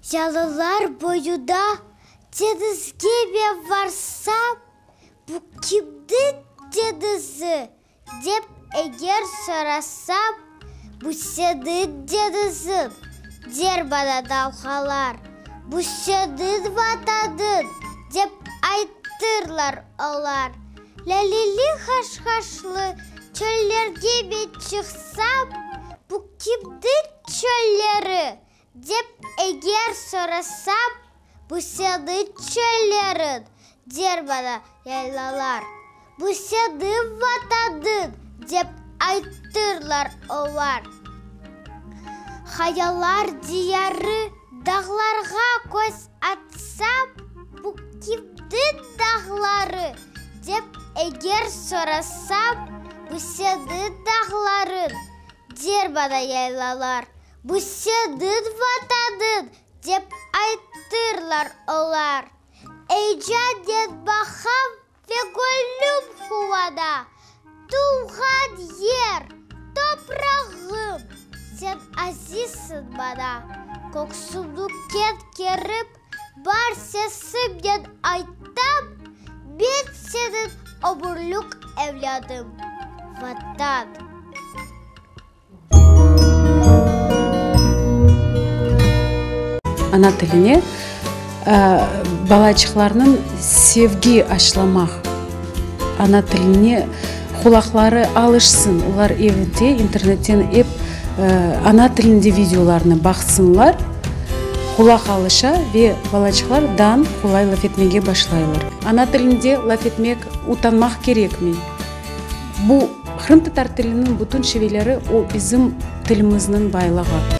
Ялылар бойуда дедізге бе варсам, бұ кімді дедізі деп егер сұрасам, бұ седі дедізім дер бада дауғалар. Бұ седі ватадын деп айттырлар олар. Ләлелі хаш-хашлы чөллерге бе чықсам, бұ кімді чөллері деп егер сұрасам, бұ седі чөллерін дер бада яйлалар. Бұ седі ватадын деп айттырлар олар. Хаялар дияры дағларға көз атсам, бұ кімді дағлары деп егер сұрасам, бұ седі дағларын дер бада яйлалар. Бұ седі ватадын деп айттырлар олар. Эйджа дед бахам веголюм хувада, туған ер, топрағым, сен азизсің бада. Көксімді кет керіп, бар сесім ден айттам, мен сенің обырлық әвлядым. Ватан. Ана тіліне балачықларының sevgi ашламақ. Ана тіліне құлақлары алышсын. Олар евінде, интернеттен ана тілінде видеоларыны бақсынлар. Құлақ алыша ве балачықлар дан құлай лаф етмеге башлайлар. Ана тілінде лаф етмек утанмақ керек ме? Бұл қырым татар тілінің бұтын шевелері о bizim тіліміздің байлығы.